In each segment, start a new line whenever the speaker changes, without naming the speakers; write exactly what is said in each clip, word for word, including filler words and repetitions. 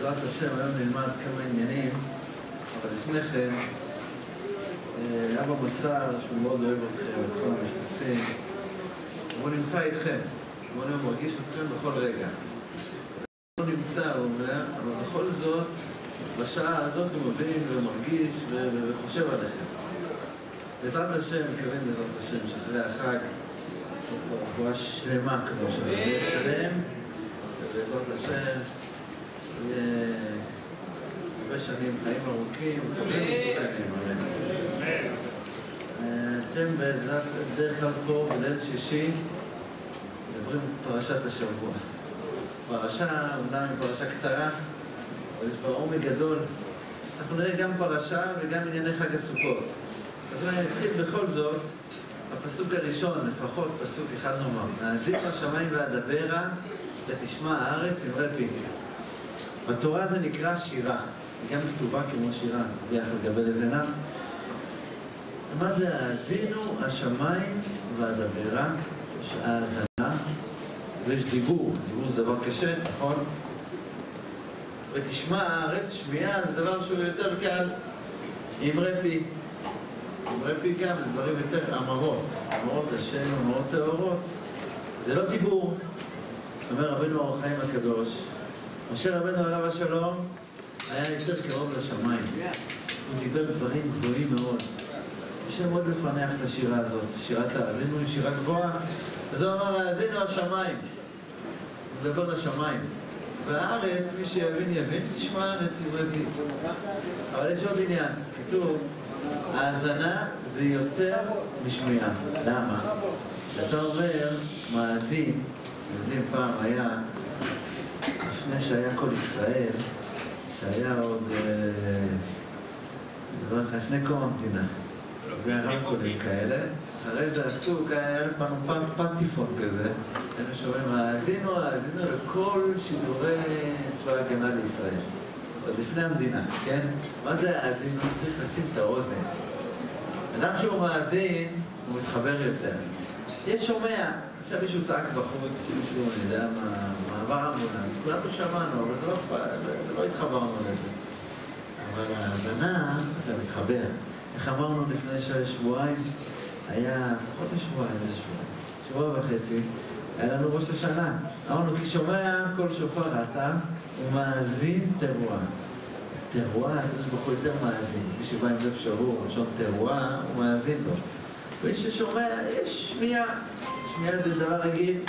בעזרת השם היום נלמד כמה עניינים, אבל לפני כן אבא מסר שהוא מאוד אוהב אתכם, את כל המשתתפים. הוא נמצא איתכם, הוא מרגיש אתכם בכל רגע. הוא נמצא, הוא אומר, אבל בכל זאת בשעה הזאת הוא מבין ומרגיש וחושב עליכם. בעזרת השם, מקווים בעזרת השם שאחרי החג רפואה שלמה כמו שיהיה שלם, ובעזרת השם יהיה הרבה שנים, חיים ארוכים, טובים ומתוקנים, אמן. אתם בעזרת דרך כלל פה בליל שישי מדברים פרשת השבוע. פרשה, אומנם היא פרשה קצרה, אבל יש בה עומק גדול. אנחנו נראה גם פרשה וגם ענייני חג הסוכות. אז אני נתחיל בכל זאת, הפסוק הראשון, לפחות פסוק אחד נאמר, נאזין השמיים ואדברה ותשמע הארץ אמרי פי. בתורה זה נקרא שירה, היא גם כתובה כמו שירה, ביחד גבי לבנה. מה זה האזינו השמיים ואדברה? יש האזנה ויש דיבור, דיבור זה דבר קשה, נכון? ותשמע הארץ, שמיעה זה דבר שהוא יותר קל, אמרי פי. אמרי פי גם זה דברים יותר אמרות, אמרות השם, אמרות טהורות. זה לא דיבור. אומר רבנו אור החיים הקדוש, משה רבנו עליו השלום היה יותר קרוב לשמיים. הוא דיבר דברים גבוהים מאוד. השם מאוד לפענח את השירה הזאת, שירת האזינו היא שירה גבוהה. אז הוא אמר, האזינו השמיים. הוא מדבר לשמיים. והארץ, מי שיבין יבין, תשמע הארץ אמרי פי. אבל יש עוד עניין, כתוב, האזנה זה יותר משמיעה. למה? כשאתה אומר, מאזין, יודעים פעם היה, לפני שהיה כל ישראל, שהיה עוד, דבר לך, שני קום המדינה. זה היה רמקולים כאלה. אחרי זה עשו, היה פעם פטיפון כזה. היינו שומעים, האזינו, האזינו לכל שידורי צבא הגנה לישראל. אז לפני המדינה, כן? מה זה האזינו? צריך לשים את האוזן. אדם שהוא מאזין, הוא מתחבר יותר. יש שומע, עכשיו מישהו צעק בחוץ, מישהו, אני יודע מה, מעבר אמבולנס, כולנו שמענו, אבל זה לא, זה לא התחברנו לזה. אבל ההאזנה, אתה מתחבר. איך אמרנו לפני שבועיים? היה, פחות משבועיים, איזה שבועיים. שבוע וחצי, היה לנו ראש השנה. אמרנו, כי שומע כל שופר אתה, הוא מאזין תרועה. תרועה, יש בכל יותר מאזין. מי שבא עם לב שבור, ראשון תרועה, הוא מאזין לו. ומי ששומע, יש שמיעה. שמיעה זה דבר רגיל.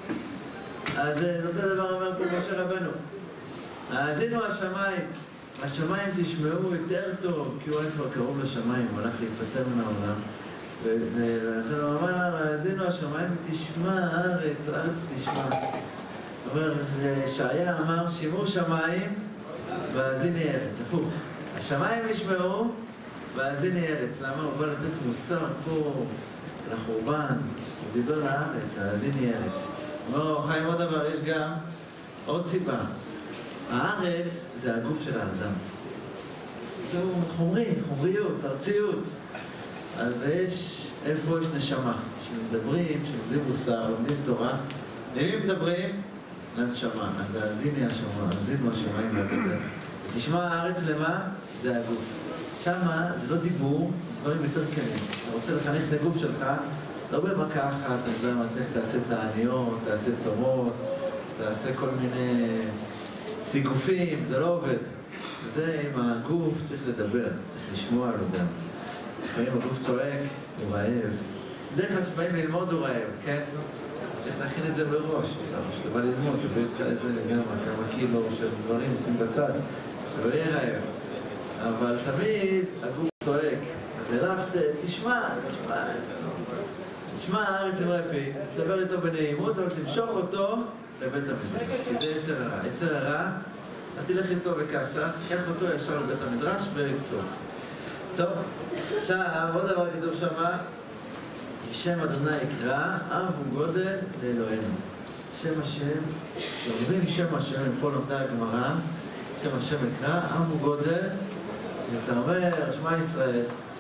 אז זאת הדבר אומר פה משה רבנו. האזינו השמיים. השמיים תשמעו יותר טוב, כי הוא היה כבר קרוב לשמיים, הוא הלך להיפטר מן העולם. ולכן הוא אמר לה, האזינו השמיים ותשמע הארץ, הארץ תשמע. אומר, ישעיה אמר, שימו שמיים והאזיני ארץ. הפוך, השמיים ישמעו והאזיני ארץ. למה? הוא בא לתת מוסר פה לחורבן, הוא דיבר לארץ, האזיני ארץ. אומר, חיים עוד דבר, יש גם עוד סיבה. הארץ זה הגוף של האדם. זהו חומרי, חומריות, ארציות. אז יש, איפה יש נשמה? שמדברים, שמדברים מוסר, לומדים תורה. למי מדברים? לנשמה. אז האזיני השמה, האזינו השמיים והדבר. ותשמע הארץ למה? זה הגוף. שמה זה לא דיבור, דברים יותר קלים. אתה רוצה לחנך את הגוף שלך, לא במכה אחת, אתה יודע מה, איך תעשה תעניות, תעשה צומות, תעשה כל מיני סיגופים, זה לא עובד. זה עם הגוף צריך לדבר, צריך לשמוע לו גם. לפעמים הגוף צועק, הוא רעב. בדרך כלל שבאים ללמוד הוא רעב, כן? אז צריך להכין את זה בראש. כשאתה בא ללמוד, תביא אותך איזה גם כמה קילו של דברים, שים בצד, שלא יהיה רעב. אבל תמיד הגוף צועק. אז אליו, תשמע, תשמע. תשמע הארץ אמרי פי, תדבר איתו בנעימות, אבל תמשוך אותו לבית המדרש. כי זה יצר הרע. יצר הרע, אתה תלך איתו בכעסה, קח אותו ישר לבית המדרש ולכתוב. טוב, עכשיו, עוד דבר כתוב שמה, שם אדוני יקרא, אב וגודל לאלוהינו. שם השם, שאומרים שם השם, לכל אותה הגמרא, שם השם יקרא, אב וגודל, אתה אומר, שמע ישראל,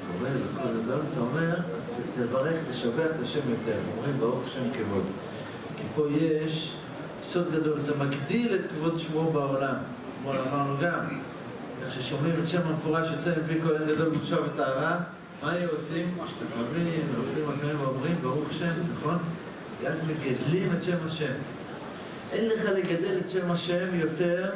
אתה אומר, אז תברך, תשבח את השם יותר, אומרים ברוך שם כבוד. כי פה יש סוד גדול, אתה מגדיל את כבוד שמו בעולם. אתמול אמרנו גם, איך ששומעים את שם המפורש יוצא מפי כהן גדול בקדושה וטהרה, מה היו עושים? משתחווים, נופלים הקרים ואומרים ברוך שם, נכון? ואז מגדלים את שם השם. אין לך לגדל את שם השם יותר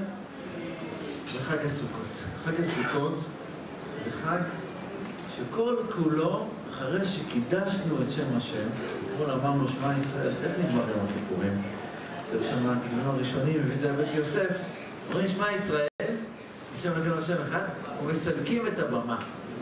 בחג הסוכות. חג הסוכות זה חג שכל כולו, אחרי שקידשנו את שם השם, אתמול אמרנו שמע ישראל, איך נגמר יום הכיפורים? טוב, שם הכיוונים הראשונים, מביא את זה לבית יוסף, אומרים שמע ישראל, יש שם נגן השם אחד, ומסלקים את הבמה.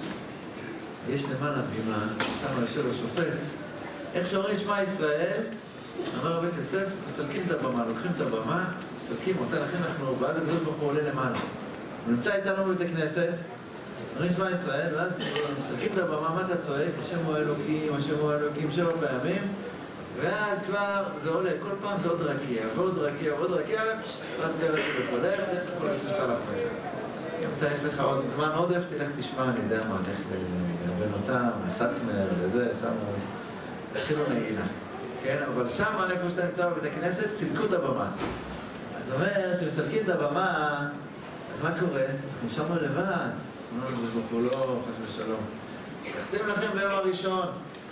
יש למעלה בימה, שם יושב השופט. איך שאומרים שמע ישראל, אמר בית יוסף, מסלקים את הבמה, לוקחים את הבמה, מסלקים אותה, לכן אנחנו, ואז הקדוש ברוך הוא עולה למעלה. הוא נמצא איתנו בבית הכנסת, אומרים שמע ישראל, ואז מסלקים את הבמה, מה אתה צועק? השם הוא האלוקים, השם הוא האלוקים, שבע פעמים, ואז כבר זה עולה, כל פעם זה עוד רקיע, ועוד רקיע, ועוד רקיע, ואז קראת בקודר, לך לכל הסליחה לחמש. אם אתה יש לך עוד זמן עודף, תלך תשמע, אני יודע מה, לך לבין אותם, לסטמר, לזה, שם תתחילו נעילה. כן, אבל שם, איפה שאתה נמצא בבית הכנסת, צילקו את הבמה. אז אומר, כשמסלקים את הבמה, אז מה קורה? אנחנו שם לבד. אמרנו, זה בחור לא, חס ושלום. תחתים לכם ביום הראשון.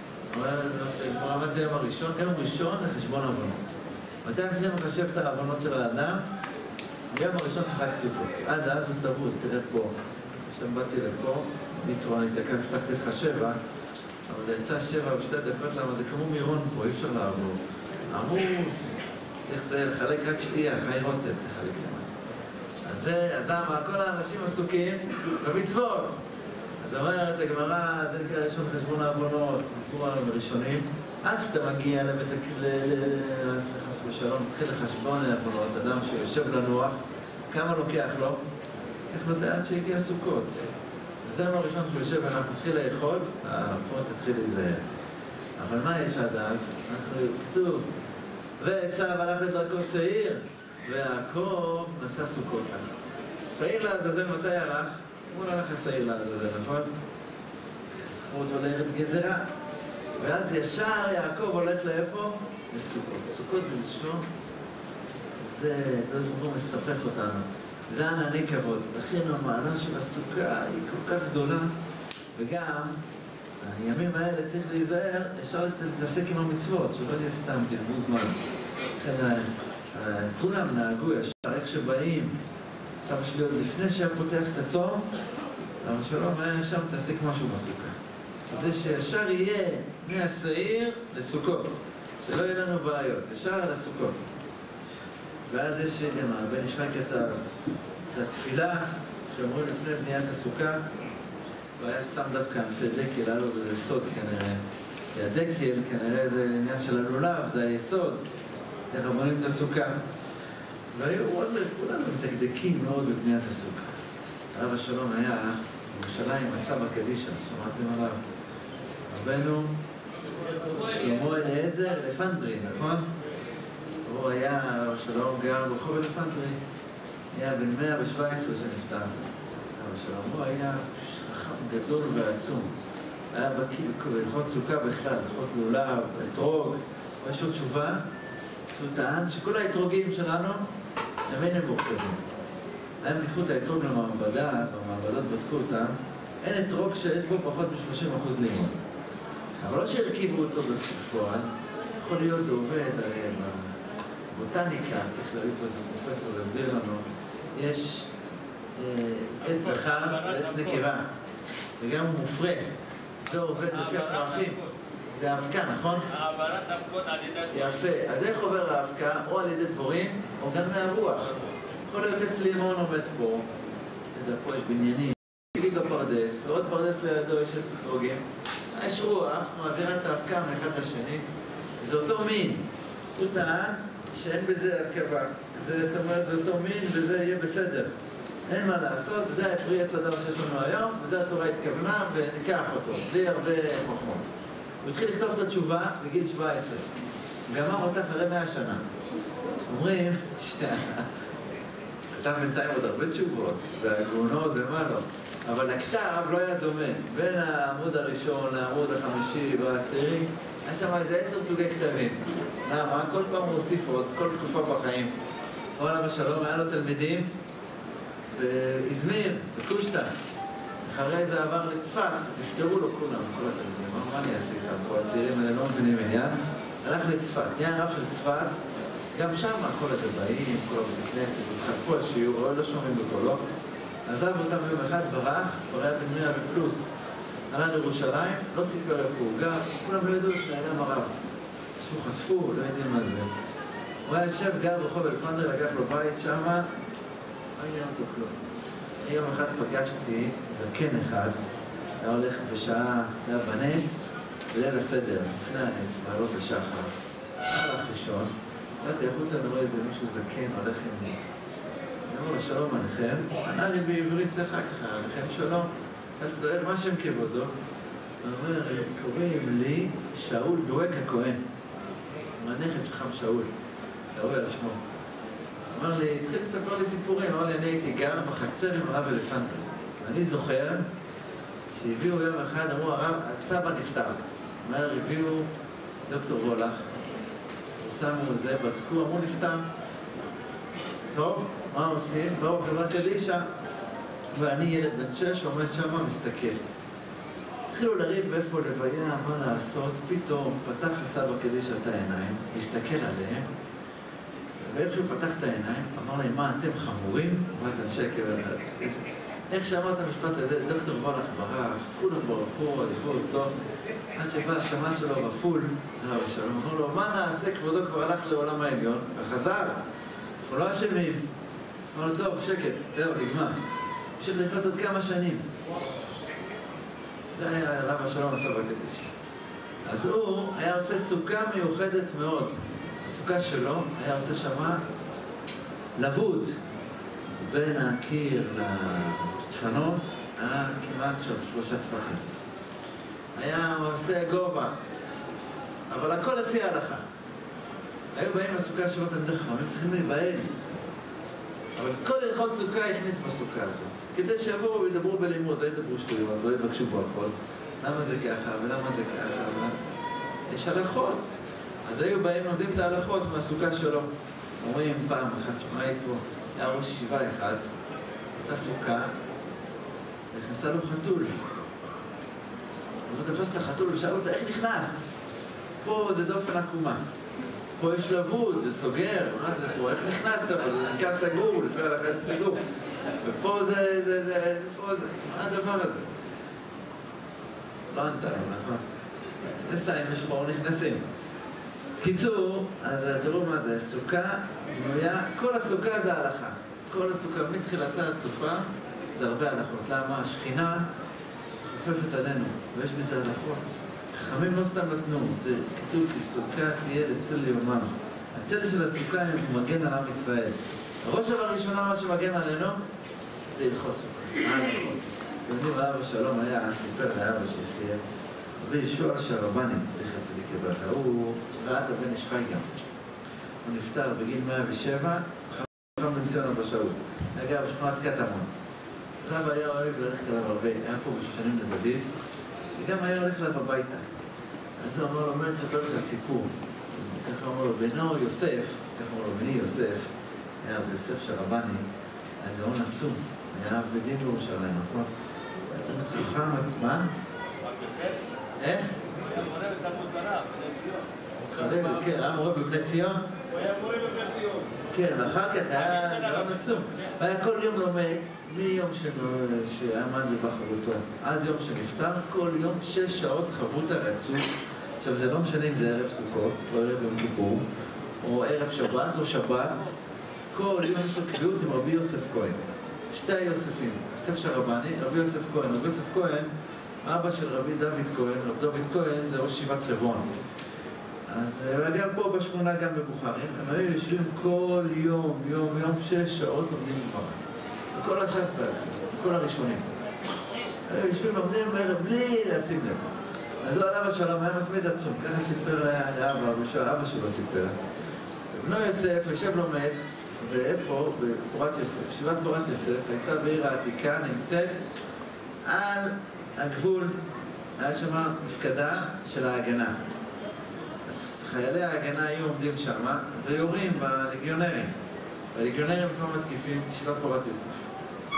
אומר, מה זה יום הראשון? יום ראשון לחשבון הבנות. מתי מתחילים לחשב את ההבנות של האדם? ביום הראשון שחק סוכות. עד אז הוא תרבות, תראה פה. עכשיו באתי לפה, נתרון, אני תקף, פתחתי לך שבע, אבל יצא שבע בשתי דקות, למה זה כמו מירון פה, אי אפשר לעבור. עמוס, צריך לחלק רק שתייה, חי רוטב, תחלק למעלה. אז זה, אז למה, כל האנשים עסוקים במצוות. אז אומרת הגמרא, זה נקרא ראשון חשבון העוונות, סיפור עליו בראשונים, עד שאתה מגיע לבית חס ושלום, מתחיל לחשבון העוונות, אדם שיושב לנוח, כמה לוקח לו? איך יודע עד שהגיע סוכות. וזה היום הראשון שהוא יושב ואנחנו נתחיל לאכול, הפרוט תתחיל להיזהר. אבל מה יש עד אז? אנחנו כתוב, ועשיו הלך לדרכו שעיר, ויעקב נשא סוכות. שעיר לעזאזל מתי הלך? אתמול הלך השעיר לעזאזל, נכון? קחו אותו לארץ גזרה. ואז ישר יעקב הולך לאיפה? לסוכות. סוכות זה לשון, זה, זה מספק אותנו. זה ענני כבוד. לכן המעלה של הסוכה היא כל כך גדולה, וגם הימים האלה צריך להיזהר, אפשר להתעסק עם המצוות, שלא יהיה סתם בזבוז זמן. לכן כולם נהגו ישר, איך שבאים, סבא שלי עוד לפני שהיה פותח את הצום, אבל שלום היה שם תעסק משהו בסוכה. זה שישר יהיה מהשעיר לסוכות, שלא יהיה לנו בעיות, ישר לסוכות. ואז יש גם, הבן ישחק כתב, זה התפילה שאומרים לפני בניית הסוכה, והיה שם דווקא ענפי דקל, היה לו בזה סוד כנראה. כי הדקל כנראה זה עניין של הלולב, זה היסוד, איך בונים את הסוכה. והיו עוד כולנו מתקדקים מאוד בבניית הסוכה. הרב השלום היה בירושלים, הסבא קדישה, שמעתם עליו. רבנו, שלמה אליעזר אלפנדרי, נכון? הוא היה, הרב השלום גר ברחוב אלפנדרי, היה בן מאה ושבע עשרה שנפטר. הרב השלום, הוא היה חכם גדול ועצום. היה בקיא בהלכות סוכה בכלל, הלכות לולב, אתרוג. יש לו תשובה, שהוא טען שכל האתרוגים שלנו הם אין מורכבים. להם תיקחו את האתרוג למעבדה, במעבדות בדקו אותם, אין אתרוג שיש בו פחות מ-שלושים אחוז לימון. אבל לא שהרכיבו אותו בפועל, יכול להיות זה עובד, הרי בבוטניקה, צריך להביא פה איזה פרופסור להסביר לנו, יש עץ זכר ועץ נקבה, וגם הוא מופרה, זה עובד לפי הפרחים. זה האבקה, נכון? העברת אבקות על ידי דבורים. יפה. אז איך עובר האבקה? או על ידי דבורים, או גם מהרוח. יכול להיות עץ לימון עומד פה, איזה פה יש בניינים, גיג הפרדס, ועוד פרדס לידו יש עץ אתרוגים. יש רוח, מעבירה את האבקה מאחד לשני. זה אותו מין. הוא טען שאין בזה הרכבה. זאת אומרת, זה אותו מין וזה יהיה בסדר. אין מה לעשות, זה הפרי עץ הדר שיש לנו היום, וזה התורה התכוונה, וניקח אותו. זה יהיה הרבה חוכמות. הוא התחיל לכתוב את התשובה בגיל שבע עשרה. ואמר אותה אחרי מאה שנה. אומרים שכתב בינתיים עוד הרבה תשובות, והגאונות ומה לא. אבל הכתב לא היה דומה. בין העמוד הראשון לעמוד החמישי והעשירי, היה שם איזה עשר סוגי כתבים. למה? כל פעם הוא הוסיף עוד, כל תקופה בחיים. עולם השלום, היה לו תלמידים, באזמיר, בקושטא. אחרי זה עבר לצפת, נפטרו לו כולם, כל התלמידים. אמרו, מה אני אעשה איתם? כל הצעירים האלה לא מבינים עניין. הלך לצפת, נהיה הרב של צפת, גם שם כל הגבאים, כל הבית כנסת, התחלפו השיעור, לא שומעים בקולו. עזב אותם יום אחד, ברח, כבר היה בן מאה ופלוס. עלה לירושלים, לא סיפר איפה הוא גר, כולם לא ידעו את זה, היה מרב. שהוא חטפו, לא יודעים מה זה. הוא היה יושב, גר ברחוב אלפנדר, לקח לו בית שמה, לא עניין אותו כלום. יום אחד פגשתי זקן אחד, היה הולך בשעה, היה בנץ, בליל הסדר, לפני הנץ, מעלות השחר. הלך לישון, יצאתי החוצה, אני רואה איזה מישהו זקן, הולך עם לי. אני אומר לו, שלום עליכם. ענה לי בעברית, צחק ככה, עליכם שלום. אז אתה יודע, מה שם כבודו? הוא אומר, קוראים לי שאול דואק הכהן. מהנכד שלך שאול. אתה רואה על שמו. אמר לי, התחיל לספר לי סיפורים, אמר לי, אני הייתי גר בחצר עם הרב אלפנדר. אני זוכר שהביאו יום אחד, אמרו, הרב, הסבא נפטר. אמר, הביאו דוקטור וולך, שמו זה, בדקו, אמרו, נפטר. טוב, מה עושים? באו חברה קדישה. ואני ילד בן שש שעומד שם, מסתכל. התחילו לריב באיפה לוויה, מה לעשות, פתאום פתח לסבא קדישה את העיניים, הסתכל עליהם, ואיך שהוא פתח את העיניים, אמר להם, מה, אתם חמורים? אמרת על שקר אחד. איך שאמרת המשפט הזה, דוקטור וולך ברח, כולם ברחו, עדיפו טוב, עד שבא השמה שלו בפול, הרב השלום, אמרו לו, מה נעשה? כבודו כבר הלך לעולם העליון, וחזר, אנחנו לא אשמים. אמר לו, טוב, שקט, זהו, נגמר. המשיך לחיות עוד כמה שנים. זה היה הרב השלום הסבא קדיש. אז הוא היה עושה סוכה מיוחדת מאוד. הסוכה שלו היה עושה שמה לבוד בין הקיר לדפנות, היה כמעט שם שלושה טפחים. היה עושה גובה, אבל הכל לפי ההלכה. היו באים לסוכה שלו תלמידי חכמים, צריכים להיבהל. אבל כל הלכות סוכה הכניס בסוכה הזאת. כדי שיבואו וידברו בלימוד, לא ידברו שטויות, לא יבקשו ברכות. למה זה ככה ולמה זה ככה? יש הלכות. אז היו באים לומדים את ההלכות מהסוכה שלו. אומרים פעם אחת, שמה איתו, היה ראש ישיבה אחד, עשה סוכה, נכנסה לו חתול. אז הוא תפס את החתול ושאל אותה, איך נכנסת? פה זה דופן עקומה. פה יש לבוד, זה סוגר, מה זה פה? איך נכנסת? זה נקרא סגור, לפי הלכה זה סגור. ופה זה, זה, זה, פה זה, מה הדבר הזה? לא ענתה לו, נכון? נסיים, יש חור, נכנסים. קיצור, אז תראו מה זה, סוכה בנויה, כל הסוכה זה הלכה. כל הסוכה מתחילתה עד סופה זה הרבה הלכות. למה? השכינה חופפת עלינו, ויש בזה הלכות. חכמים לא סתם נתנו, זה כתוב כי סוכה תהיה לצל ליומם. הצל של הסוכה הוא מגן על עם ישראל. הראש הראשונה מה שמגן עלינו זה הלכות סוכה. מה הלכות סוכה? אתם יודעים, האבא שלום היה סיפר לאבא שהחיה רבי ישוע שרבני, זכר צדיק לברכה, הוא ראה את הבן איש חי גם. הוא נפטר בגיל מאה ושבע, חכם בן ציון אבא שאול. היה גר בשכונת קטמון. רב היה אוהב ללכת אליו הרבה, היה פה בשנים לדוד, וגם היה הולך אליו הביתה. אז הוא אמר לו, מה נספר לך סיפור? ככה אמר לו, בנו יוסף, ככה אמר לו, בני יוסף, היה ביוסף שרבני, היה גאון עצום, היה בדין ירושלים, נכון? אתה אומר, חכם עצמה? איך?
הוא היה מורה בתלמוד בנא, בבני ציון.
כן, היה מורה בבני ציון?
הוא היה מורה בבני ציון.
כן, ואחר כך היה גאון עצום. הוא היה כל יום לומד, מיום שעמד לבחרותו עד יום שנפטר, כל יום שש שעות חברותא רצוף. עכשיו זה לא משנה אם זה ערב סוכות, או ערב יום כיפור, או ערב שבת או שבת, כל יום יש לו קביעות עם רבי יוסף כהן. שתי היוספים, יוסף שרבני, רבי יוסף כהן. רבי יוסף כהן, אבא של רבי דוד כהן, רבי דוד כהן זה ראש ישיבת חברון. אז הוא היה פה בשכונה גם בבוכרים, הם היו יושבים כל יום, יום, יום, שש שעות לומדים בבוכרים. וכל הש"ס בערך, כל הראשונים. היו יושבים לומדים בערב בלי לשים לב. אז הוא עליו השלום, היה מתמיד עצום, ככה סיפר לאבא, אבא שלו סיפר. בנו יוסף יושב לומד, ואיפה? בפורת יוסף. ישיבת פורת יוסף הייתה בעיר העתיקה, נמצאת על הגבול, היה שם מפקדה של ההגנה. אז חיילי ההגנה היו עומדים שם ויורים בלגיונרים. והלגיונרים כבר מתקיפים ישיבת פורת יוסף.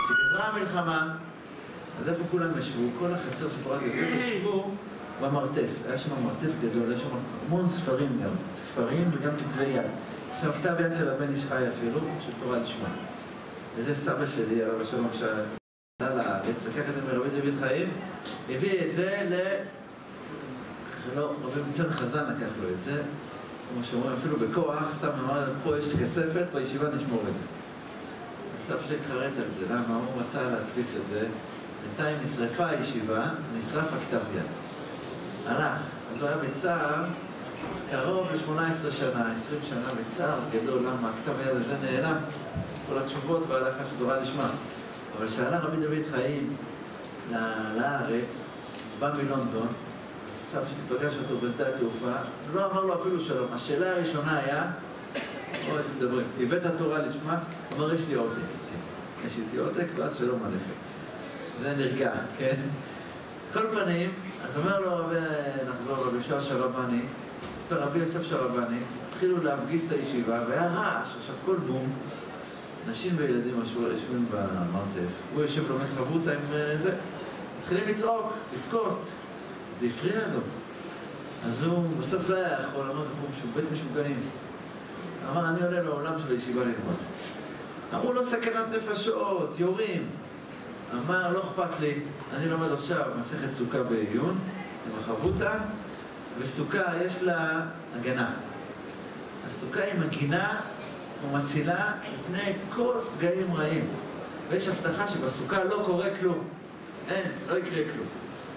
כשגברה המלחמה, אז איפה כולם ישבו? כל החצר של פורת יוסף ישבו במרתף. היה שם מרתף גדול, היה שם המון ספרים גם. ספרים וגם כתבי יד. עכשיו כתב יד של הבן איש חי אפילו, של תורה לשמה. וזה סבא שלי, הרב השלום שעלה לארץ, לקח את זה מרבי דוד חיים, הביא את זה ל... לא, רבי מציון חזן לקח לו את זה, כמו שאומרים, אפילו בכוח, שם אמר, פה יש כספת, בישיבה נשמור את זה. סבא שלי התחרט על זה, למה? הוא מצא להדפיס את זה, בינתיים נשרפה הישיבה, נשרף הכתב יד. הלך, אז הוא היה בצער, קרוב ל-שמונה עשרה שנה, עשרים שנה בצער גדול, למה? הכתב היד הזה נעלם, כל התשובות וההלכה של תורה לשמה. אבל כשעלה רבי דוד חיים לארץ, בא מלונדון, סבא שלי פגש אותו בשדה התעופה, לא אמר לו אפילו שלום. השאלה הראשונה היה, או שמדברים, הבאת התורה לשמה, אמר, יש לי עותק. יש לי עותק, ואז שלום עליכם. זה נרגע, כן? כל פנים, אז אומר לו, נחזור רבי יהושע שרבני, ספר רבי יוסף שרבני, התחילו להפגיס את הישיבה, והיה רעש, עכשיו כל בום, נשים וילדים יושבים במרתף, הוא יושב לומד חברותא עם זה, התחילים לצעוק, לבכות, זה הפריע לו. אז הוא בסוף לא היה יכול, אמר, זה כמו בית משוגעים. אמר, אני עולה לעולם של הישיבה ללמוד. אמרו לו, סכנת נפשות, יורים. אמר, לא אכפת לי, אני לומד עכשיו מסכת סוכה בעיון, עם החברותא, וסוכה יש לה הגנה. הסוכה היא מגינה ומצילה מפני כל פגעים רעים. ויש הבטחה שבסוכה לא קורה כלום. אין, לא יקרה כלום.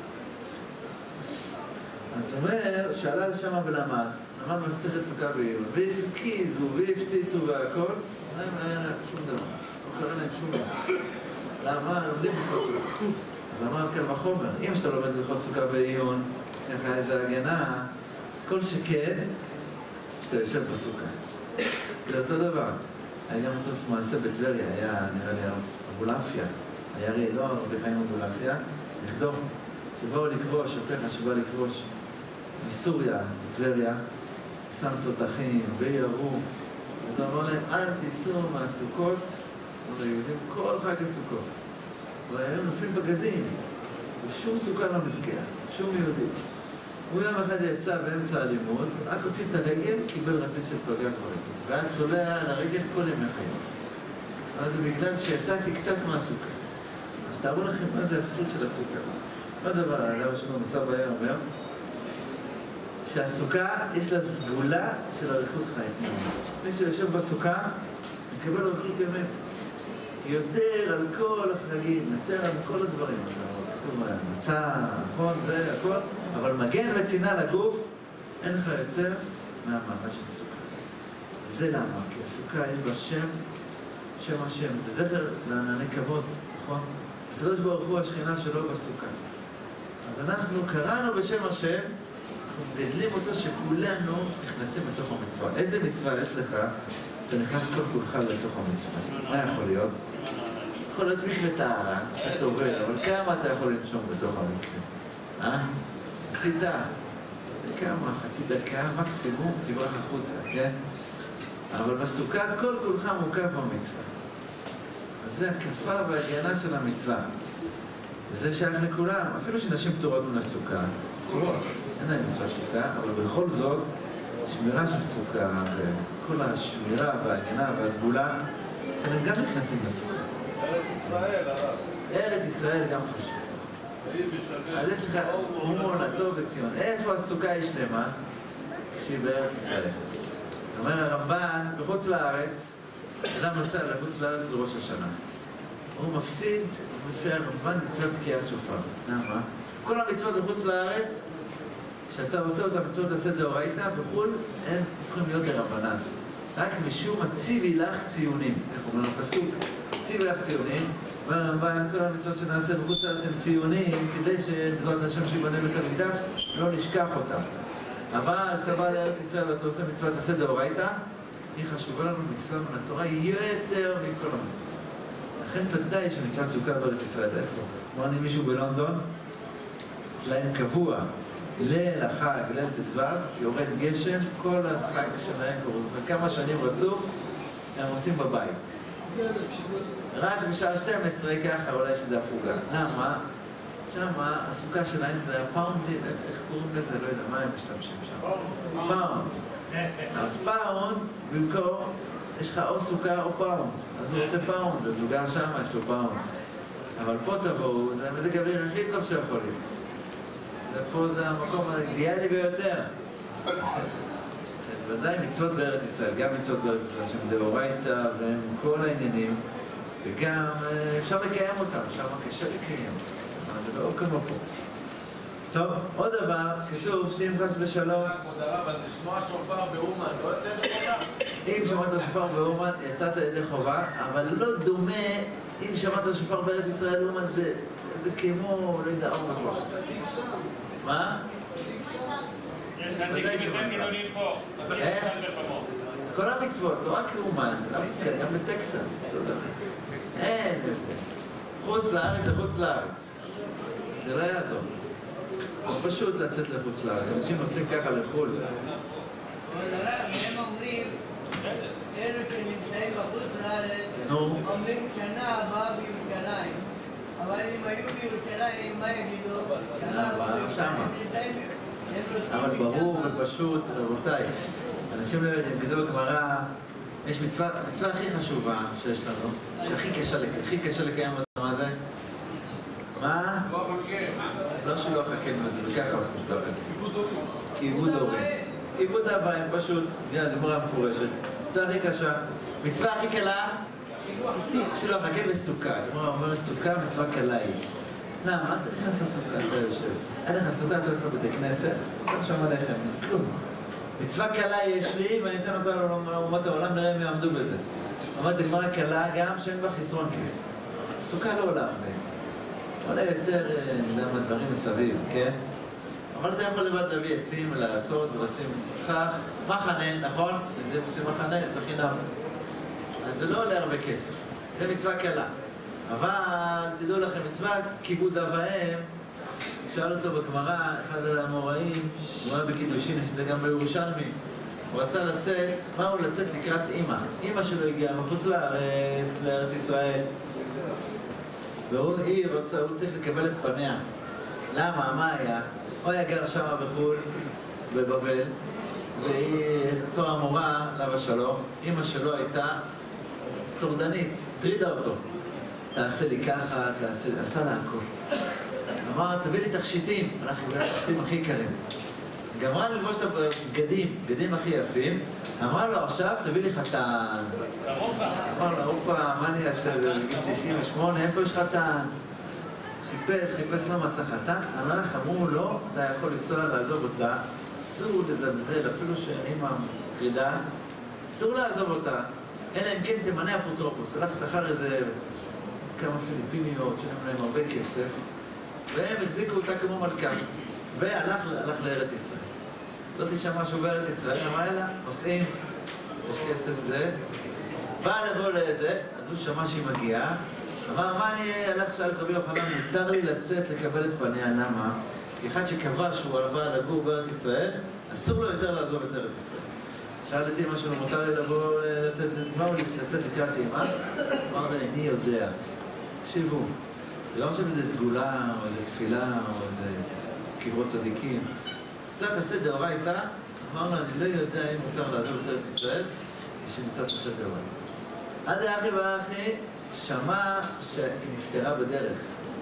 אז הוא אומר, שעלה לשם ולמד, למד מסכת סוכה בעיון, והפקיזו והפציצו והכל, אין להם שום דבר, לא קרה להם שום דבר. למה? לומדים בלכות סוכה. אז אמר כאן בחומר, אם שאתה לומד בלכות סוכה בעיון, אין לך איזה הגנה, כל שכן, שאתה יושב בסוכה. זה אותו דבר. היה גם אותו מעשה בטבריה, היה נראה לי אבולעפיה, היה הרי לא רבי חיים אבולעפיה, נכדו, שבאו לקבוש, שוטר שבא לקבוש מסוריה, בטבריה, שם תותחים וירו, אז הוא אמר להם, אל תצאו מהסוכות, אמרו ליהודים, כל חג הסוכות. והיום נופלים בגזים, ושום סוכה לא נפגע, שום יהודי. הוא יום אחד יצא באמצע הלימוד, רק הוציא את הרגל, קיבל רסיס של פגז ברגל. והיה צולע על הרגל כל ימי חיים. אז זה בגלל שיצאתי קצת מהסוכה. אז תארו לכם מה זה הזכות של הסוכה. מה דבר, הרב שלנו סבא היה אומר, שהסוכה יש לה סגולה של אריכות חיים. מי שיושב בסוכה, מקבל אריכות ימים. יותר על כל החגים, יותר על כל הדברים. כתוב מצה, נכון, זה, הכל. אבל מגן וצינה לגוף, אין לך יותר מהמעמד של סוכה. וזה למה? כי הסוכה יש בה שם, שם השם. זה זכר לענני כבוד, נכון? הקדוש ברוך הוא השכינה שלו בסוכה. אז אנחנו קראנו בשם השם, אנחנו מגדלים אותו שכולנו נכנסים לתוך המצווה. איזה מצווה יש לך? אתה נכנס כל כולך לתוך המצווה. מה יכול להיות? יכול להיות מקווה טהרה, אתה עובד, אבל כמה אתה יכול לנשום בתוך המקווה? אה? עשית, כמה, חצי דקה, מקסימום, תברח החוצה, כן? אבל בסוכה כל כולך מוקף במצווה. אז זה הקפה והגנה של המצווה. וזה שייך לכולם, אפילו שנשים פטורות מן הסוכה, פטורות, אין להם מצווה סוכה, אבל בכל זאת, שמירה של סוכה, וכל השמירה וההגנה והסגולה, הם גם נכנסים לסוכה.
ארץ ישראל, הרב.
ארץ ישראל גם חשוב. אז יש לך אומון, הטוב וציון. איפה הסוכה היא שלמה? שהיא בארץ ישראל. אומר הרמב"ן, בחוץ לארץ, אדם נוסע לחוץ לארץ לראש השנה. הוא מפסיד, לפי הרמב"ן, מצוות תקיעת שופר. למה? כל המצוות בחוץ לארץ, שאתה עושה אותה מצוות עשה דאורייתא, בחו"ל הם הופכים להיות דרבנן. רק משום הציבי לך ציונים. איך אומר הפסוק? ציבי לך ציונים. אומר הרמב"ן, כל המצוות שנעשה בחוץ לארץ הם ציונים, כדי שבעזרת השם שיבנה בית המקדש, לא נשכח אותם. אבל כשאתה בא לארץ ישראל ואתה עושה מצוות עשה דאורייתא, היא חשובה לנו מצווה מן התורה יותר מכל המצוות. לכן ודאי שמצוות סוכה בארץ ישראל, איפה? כמו אני מישהו בלונדון, אצלהם קבוע, ליל החג, ליל ט"ו, יורד גשם, כל החג שלהם קוראים, וכמה שנים רצוף הם עושים בבית. רק בשעה שתים עשרה ככה אולי שזה הפוגה. למה? שמה הסוכה שלהם זה היה פאונדים, איך קוראים לזה? לא יודע, מה הם משתמשים שם? פאונד. אז פאונד, במקום, יש לך או סוכה או פאונד. אז הוא רוצה פאונד, אז הוא גר שם, יש לו פאונד. אבל פה תבואו, זה המזג האוויר הכי טוב שיכול להיות. ופה זה המקום האידיאלי ביותר. אז ודאי מצוות בארץ ישראל, גם מצוות בארץ ישראל, שהם דאורייתא והם כל העניינים, וגם אפשר לקיים אותם, שם קשה לקיים. זה לא כמו פה. טוב, עוד דבר, כתוב שאם חס בשלום...
כבוד הרב, אז לשמוע שופר באומן, לא יוצא ידי חובה?
אם שמעת שופר באומן, יצאת ידי חובה, אבל לא דומה אם שמעת שופר בארץ ישראל באומן, זה כמו, לא יודע, אור בכוח. מה?
יש צדיקים יותר גדולים פה.
כל המצוות, לא רק באומן, גם בטקסס. אין, חוץ לארץ זה חוץ לארץ. זה לא יעזור. זה פשוט לצאת לחוץ לארץ. אנשים עושים ככה לחו"ל.
הם אומרים, אלו שנמצאים בחוץ לארץ, אומרים שנה הבאה בירושלים. אבל אם היו בירושלים, מה יגידו? שנה הבאה בירושלים.
אבל ברור ופשוט, רבותיי, אנשים לא יודעים, כי זו בגמרא, יש מצווה, המצווה הכי חשובה שיש לנו, שהכי קשה לקיים, הכי קשה לקיים אותה, מה זה? מה? לא שלא חכה מה זה, וככה עושים סופר. כיבוד הורים. כיבוד אבאים, פשוט, גמרא מפורשת. מצווה הכי קשה. מצווה הכי קלה? שלא חכה בסוכה. גמרא אומרת סוכה, מצווה קלה היא. למה? אתה נכנס לסוכה, אתה יושב. אין לך סוכה, אתה הולך לבתי כנסת, אתה שם עליכם, זה כלום. מצווה קלה יש לי, ואני אתן אותה לאומות העולם, נראה אם יעמדו בזה. אמרת, גמרא קלה גם שאין בה חסרון כיס. סוכה לא עולה. עולה יותר, נדע מה דברים מסביב, כן? אבל אתה יכול לבד להביא עצים, לעשות ולשים צחח, מחנה, נכון? זה עושים מחנה, זה חינם. אז זה לא עולה הרבה כסף, זה מצווה קלה. אבל תדעו לכם, מצוות כיבוד אב ואם, שאל אותו בגמרא, אחד המוראים, הוא היה בקידושין, יש את זה גם בירושלמי, הוא רצה לצאת, מה הוא לצאת לקראת אמא? אמא שלו הגיעה מחוץ לארץ, לארץ ישראל. והוא רוצה, הוא צריך לקבל את פניה. למה? מה היה? הוא היה גר שמה בחו"ל, בבבל, והיא, אותו המורה, עליו השלום, אמא שלו הייתה טורדנית, טרידה אותו. תעשה לי ככה, תעשה לי, עשה לה הכל. אמר, תביא לי תכשיטים, אנחנו נראה תכשיטים הכי יקרים. גמרה ללבוש את הבגדים, בגדים הכי יפים, אמרה לו עכשיו, תביא לי חתן. אמר לו, אופה, מה אני אעשה? זה בגיל תשעים ושמונה, איפה יש חתן? חיפש, חיפש לא מצא חתן, הלך, אמרו לו, אתה יכול לנסוע לעזוב אותה, אסור לזלזל, אפילו שאמא מטרידה, אסור לעזוב אותה, אלא אם כן תמנה אפוטרופוס, הלך שכר איזה כמה פיליפיניות, שהם להם הרבה כסף, והם החזיקו אותה כמו מלכה, והלך לארץ ישראל. זאת לשם משהו בארץ ישראל, אמרה לה, נוסעים, יש כסף זה, בא לבוא לזה, אז הוא שמע שהיא מגיעה, אמר, מה אני הלך שאל רבי יוחנן, מותר לי לצאת לקבל את פניה, למה? כי אחד שקבע שהוא בא לגור בארץ ישראל, אסור לו יותר לעזוב את ארץ ישראל. שאל את אמא שלו, מותר לי לבוא לצאת, מה הוא לצאת לקראת אמא? אמר לי, אני יודע. תקשיבו, זה לא חושב איזה סגולה, או איזה תפילה, או איזה קברות צדיקים. קצת עשה דאורייתא, אמר לו, אני לא יודע אם מותר לעזוב את ארץ ישראל, ושנמצא תעשה דאורייתא. עד האחי והאחי שמע שהיא נפטרה בדרך,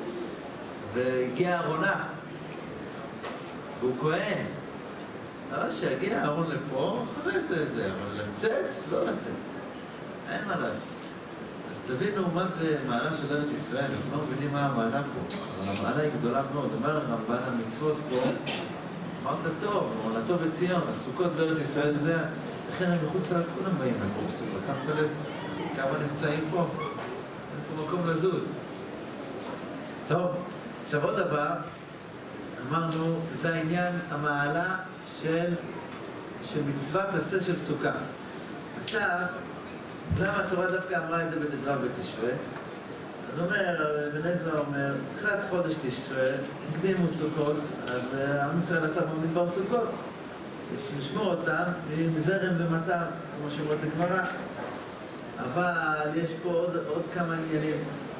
והגיע ארונה, והוא כהן. אבל שיגיע אהרון לפה, אחרי זה זה, אבל לצאת, לא לצאת. אין מה לעשות. אז תבינו מה זה מעלה של ארץ ישראל, אנחנו לא מבינים מה המעלה פה. אבל המעלה היא גדולה מאוד. אומר הרמב"ן, המצוות פה, אמרת טוב, אמרתו בציון, הסוכות בארץ ישראל זה, לכן הם מחוץ לארץ כולם באים לפה בסוכות. שמת לב כמה נמצאים פה? אין פה מקום לזוז. טוב, עכשיו עוד דבר, אמרנו, זה העניין, המעלה של, של מצוות עשה של סוכה. עכשיו, למה התורה דווקא אמרה את זה בט"ו בתשרי? אז אומר, בן עזרא אומר, תחילת חודש תשרי, הקדימו סוכות, אז עם ישראל עשה במדבר סוכות. לשמור אותם מזרם ומטר, כמו שאומרת הגמרא. אבל יש פה עוד, עוד כמה עניינים.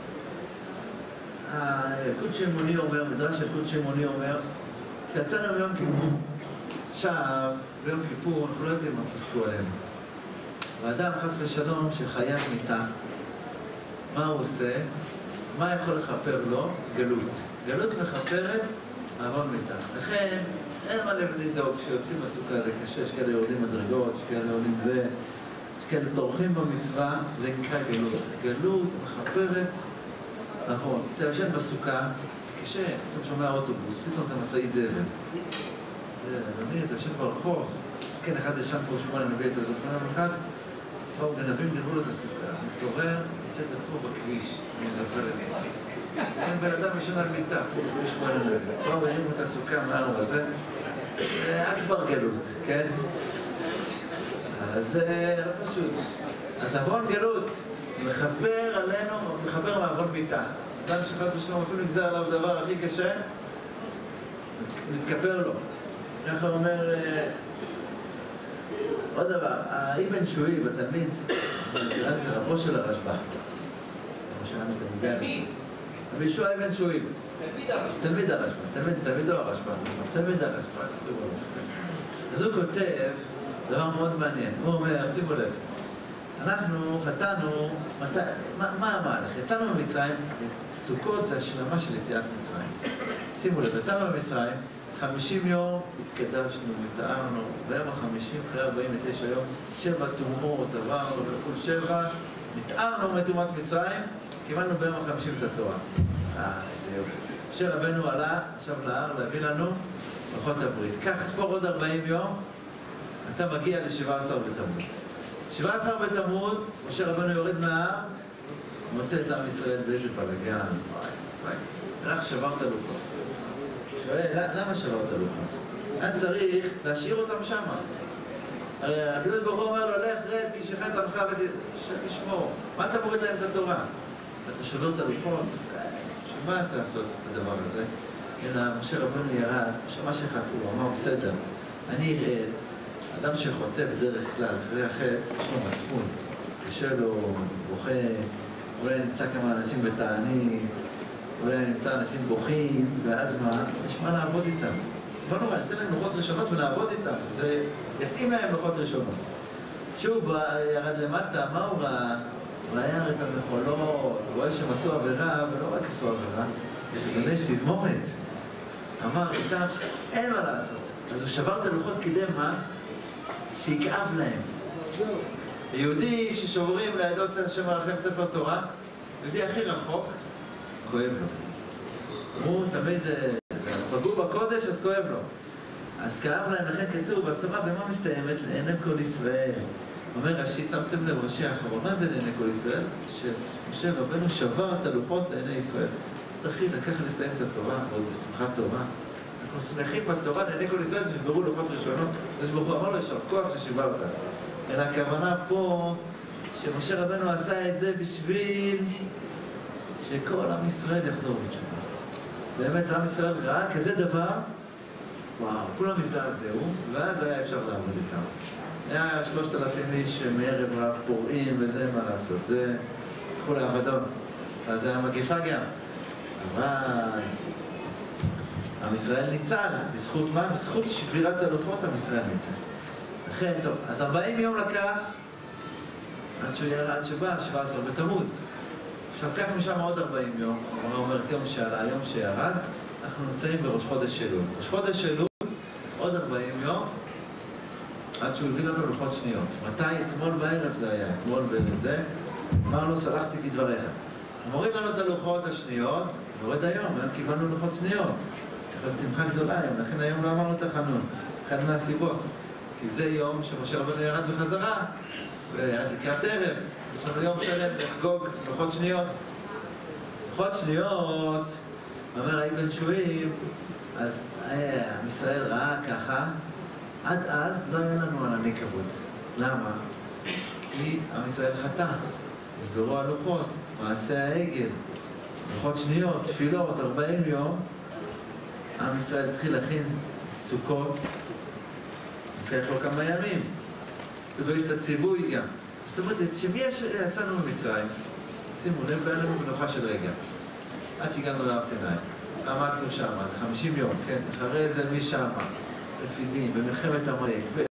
הילקוט שמעוני אומר, מדרש הילקוט שמעוני אומר, שיצאנו ביום כיפור. עכשיו, ביום כיפור אנחנו לא יודעים מה פסקו עלינו. ואדם חס ושלום שחייב מיתה, מה הוא עושה? מה יכול לכפר לו? גלות. גלות מכפרת עוון מיתה. לכן, אין מה לדאוג כשיוצאים בסוכה, זה קשה, יש כאלה יורדים מדרגות, יש כאלה יורדים זה, יש כאלה טורחים במצווה, זה נקרא גלות. גלות מכפרת עוון. אתה יושב בסוכה, קשה, פתאום שומע אוטובוס, פתאום אתה משאית זבל. זה, אדוני, אתה יושב ברחוב, אז כן, אחד ישן פה שמונה מביא את הזוכנם אחד, באו גנבים גנבו לו את הסוכה, מתעורר, יוצא את עצמו בכביש, אני זוכר את זה. אין בן אדם ישן על מיטה, פה בכביש שמונה מביא. באו גנבו את הסוכה מהארבע הזה, זה אכבר גלות, כן? אז זה לא פשוט. אז עוון גלות, מחבר עלינו, מחבר מעוון מיטה. אדם שחס ושלום אפילו נגזר עליו דבר הכי קשה, מתכפר לו. ככה אומר, עוד דבר, האבן שואי בתלמיד, נראה לי זה רבו של הרשב"א. כמו שאנו תלמידי הרשב"א. רבי ישוע אבן שואי. תלמיד הרשב"א. תלמידו הרשב"א. תלמיד הרשב"א. אז הוא כותב דבר מאוד מעניין. הוא אומר, שימו לב, אנחנו חטאנו, מה המהלך? יצאנו ממצרים, סוכות זה השלמה של יציאת מצרים. שימו לב, יצאנו ממצרים, חמישים יום התקדשנו, התארנו, ביום החמישים, אחרי ארבעים ותשע יום, שבע תאומות, עברנו וכפול שבע, נתארנו מתאומת מצרים, קיבלנו ביום החמישים את התורה. אה, איזה יופי. משה רבנו עלה עכשיו להר להביא לנו לוחות הברית. כך ספור עוד ארבעים יום, אתה מגיע ל-שבעה עשר בתמוז. שבעה עשר בתמוז, משה רבנו יורד מההר, מוצא את עם ישראל באיזה בלגן. וואי, וואי. הלך שברת לוחות. שואל, למה שברת לוחות? היה צריך להשאיר אותם שם. הרי הקדוש ברוך הוא אומר לו, לך רד, כי שחט עמך ותשמור. מה אתה מוריד להם את התורה? אתה שובר את הלוחות? שמה אתה לעשות את הדבר הזה? אלא משה רבנו ירד, שמע שחטאו, הוא אמר, בסדר, אני ארד, אדם שחוטא בדרך כלל, אחרי החטא, יש לו מצפון, קשה לו, בוכה, אולי נמצא כמה אנשים בתענית, אולי נמצא אנשים בוכים, ואז מה? יש מה לעבוד איתם. לא נורא, ניתן להם לוחות ראשונות ונעבוד איתם, זה יתאים להם לוחות ראשונות. שוב, ירד למטה, מה הוא ראה? הוא ראה את המחולות, הוא רואה שהם עשו עבירה, ולא רק עשו עבירה, יש גם יש תזמורת. אמר, איתם, אין מה לעשות. אז הוא שבר את הלוחות כדי מה? שיקאב להם. יהודי ששוברים לידו שם ערכם ספר תורה, יהודי הכי רחוק, כואב לו. הוא תמיד פגעו בקודש, אז כואב לו. אז כאב להם, לכן כתוב, בתורה במה מסתיימת? לעיני כל ישראל. אומר רש"י, שמתם לב רש"י האחרון, מה זה לעיני כל ישראל? שמשה רבנו שבר את הלוחות לעיני ישראל. אחי, לקח לסיים את התורה, עוד בשמחת תורה. אנחנו שמחים בתורה לעיני כל ישראל ששברו לוחות ראשונות. יש ברוך הוא אמר לו, יישר כוח ששיברת. אלא הכוונה פה, שמשה רבנו עשה את זה בשביל שכל עם ישראל יחזור בתשובה. באמת, עם ישראל ראה כזה דבר, וואו, כולם הזדעזעו, ואז היה אפשר לעבוד איתם. היה שלושת אלפים איש מערב רב פורעים וזה, מה לעשות, זה הלכו לאבדון. אז זה המגפה גם. אבל עם ישראל ניצל, בזכות מה? בזכות שבירת הלוחות עם ישראל ניצל. לכן, טוב, אז ארבעים יום לקח, עד שהוא ירד, עד שבא, שבעה עשר בתמוז. עכשיו, כך משם עוד ארבעים יום, הוא אומר את יום שעלה, היום שירד, אנחנו נמצאים בראש חודש אלול. ראש חודש אלול, עוד ארבעים יום, עד שהוא הביא לנו לוחות שניות. מתי? אתמול בערב זה היה, אתמול בזה, אמר לו, סלחתי כדבריך. הוא מוריד לנו את הלוחות השניות, מוריד היום, היום קיבלנו לוחות שניות. צריך להיות שמחה גדולה היום, לכן היום לא אמרנו את החנון. אחד מהסיבות. כי זה יום שמשה רבנו ירד בחזרה, וירד לקראת ערב. יש לנו יום שלם לחגוג לוחות שניות. לוחות שניות, אומר האבן שואי, אז עם ישראל ראה ככה, עד אז לא היה לנו ענני כבוד. למה? כי עם ישראל חטא. הסברו הלוחות, מעשה העגל, לוחות שניות, תפילות, ארבעים יום. עם ישראל התחיל להכין סוכות, לקח לו כמה ימים. ויש את הציווי גם. זאת אומרת, כשיצאנו ממצרים, שימו לב, והיה לנו מנוחה של רגע. עד שהגענו להר סיני. עמדנו שם, זה חמישים יום, כן? אחרי זה משם, רפידים, במלחמת עמלק.